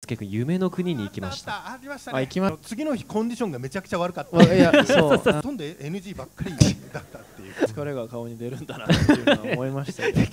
介君夢の国に行きました。 ありましたね。次の日コンディションがめちゃくちゃ悪かった。 いや、そう。 飛んで NG ばっかりだったっていう。 疲れが顔に出るんだなっていうのは思いましたね。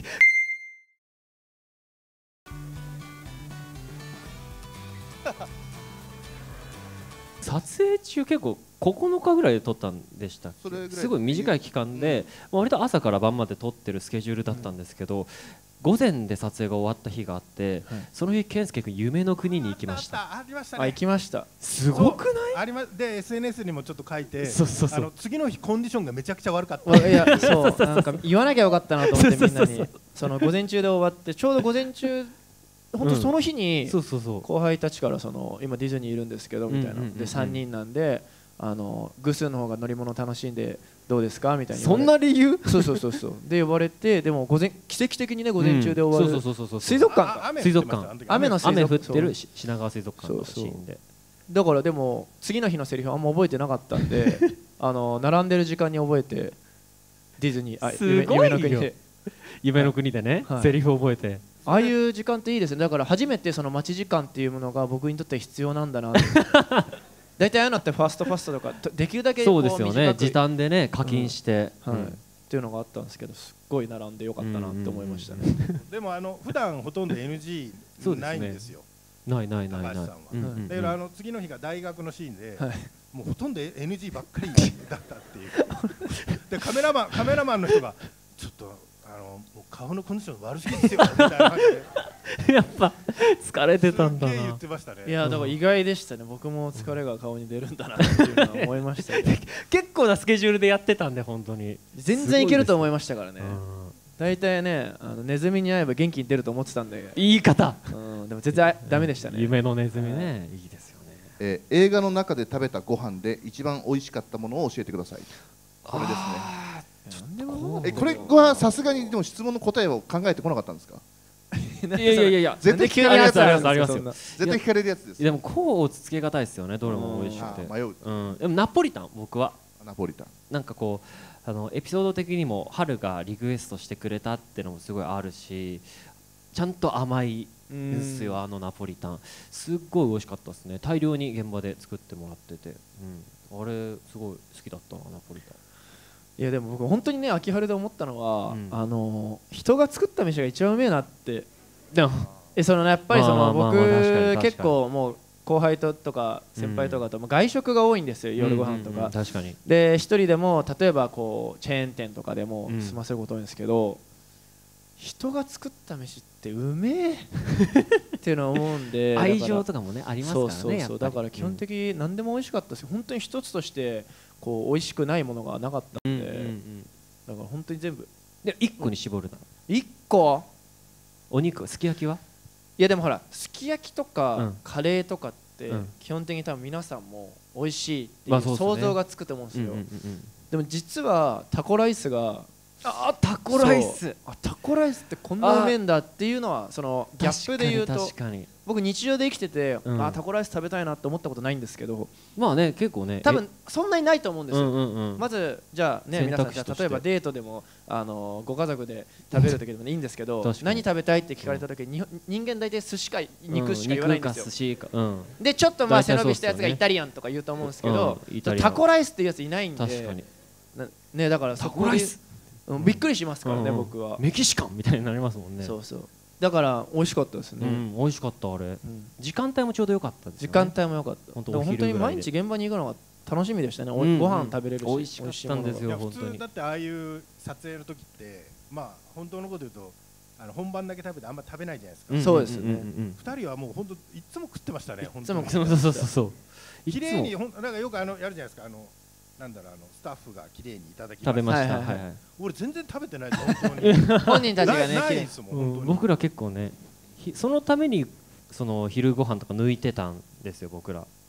撮影中結構9日ぐらいで撮ったんでした。すごい短い期間で、割と朝から晩まで撮ってるスケジュールだったんですけど、午前で撮影が終わった日があって、その日健介君夢の国に行きました。 ありましたね。 行きました。 すごくない？ で SNS にもちょっと書いて、次の日コンディションがめちゃくちゃ悪かった。 いや、そうなんか言わなきゃよかったなと思ってみんなに。その午前中で終わって、ちょうど午前中本当その日に後輩たちから今ディズニーいるんですけどみたいなで3人なんでグスの方が乗り物楽しんでどうですかみたいな。 そんな理由？ そうで呼ばれて、でも奇跡的にね午前中で終わる水族館雨降ってる品川水族館のシーンで、 だからでも次の日のセリフあんま覚えてなかったんで並んでる時間に覚えてディズニー夢の国で夢の国でねセリフ覚えて。 ああいう時間っていいですね。だから初めてその待ち時間っていうものが僕にとって必要なんだな大体ああいうのってファストとかできるだけそうですよね、時短でね課金して、 っていうのがあったんですけど、すっごい並んでよかったなって思いましたね。 でも普段ほとんど NG ないんですよ。 ないだから次の日が大学のシーンでもうほとんど NG ばっかりだったっていうでカメラマンの人がちょっともう顔のコンディション悪すぎですよみたいな感じでやっぱ疲れてたんだな。 言ってましたね。 いやだから意外でしたね。僕も疲れが顔に出るんだなっていうのは思いましたね。 結構なスケジュールでやってたんで本当に全然いけると思いましたからね。大体ねネズミに会えば元気に出ると思ってたんで。 言い方でも全然ダメでしたね。 夢のネズミね、いいですよね。 映画の中で食べたご飯で一番美味しかったものを教えてください。これですね。これはさすがにでも質問の答えを考えてこなかったんですか？ いや絶対聞かれるやつありますよ。 絶対聞かれるやつです。 でもこうつけがたいですよね。どれも美味しくて迷う。でもナポリタン、僕はナポリタンなんかこうエピソード的にも春がリクエストしてくれたってのもすごいあるし、ちゃんと甘いですよ。ナポリタンすっごい美味しかったですね。大量に現場で作ってもらってて、あれすごい好きだったな、ナポリタン。 いやでも僕本当にね秋春で思ったのは、人が作った飯が一番うめえなって。でもやっぱり僕結構もう後輩とか先輩とかと外食が多いんですよ、夜ご飯とか。 確かに。 で一人でも例えばこうチェーン店とかでも済ませること多いんですけど、人が作った飯ってうめえっていうのを思うんで愛情とかもねありますからね。 だから基本的に何でも美味しかったし、本当に一つとしてこう美味しくないものがなかったんで、だから本当に全部で1個に絞るな。 1個お肉すき焼きは？ いやでもほらすき焼きとかカレーとかって基本的に多分皆さんも美味しいっていう想像がつくと思うんですよ。でも実はタコライスがタコライスってこんなうめえんだっていうのはそのギャップで言うと、僕日常で生きててタコライス食べたいなって思ったことないんですけど、 まあね結構ね多分そんなにないと思うんですよ。まずじゃあね皆さん、じゃあ例えばデートでもご家族で食べる時でもいいんですけど、何食べたいって聞かれた時に人間大体寿司か肉しか言わないんですよ。でちょっとまあ背伸びしたやつがイタリアンとか言うと思うんですけど、タコライスっていうやついないんでね、だからそこでびっくりしますからね。僕はメキシカンみたいになりますもんね。 だから美味しかったですね。 美味しかったあれ。時間帯もちょうど良かったです。 時間帯も良かった。本当に毎日現場に行くのが楽しみでしたね。ご飯食べれるし美味しかったんですよ。 普通だってああいう撮影の時ってまあ本当のこと言うと本番だけ食べてあんま食べないじゃないですか。 そうですね。 2人はもう本当いつも食ってましたね。 いつもそう綺麗になんかよくやるじゃないですか。なんだろうスタッフが綺麗にいただきました。 食べました。 俺全然食べてないです本当に。 本人たちがねないですもん。 僕ら結構ねそのためにその昼ご飯とか抜いてたんですよ僕ら。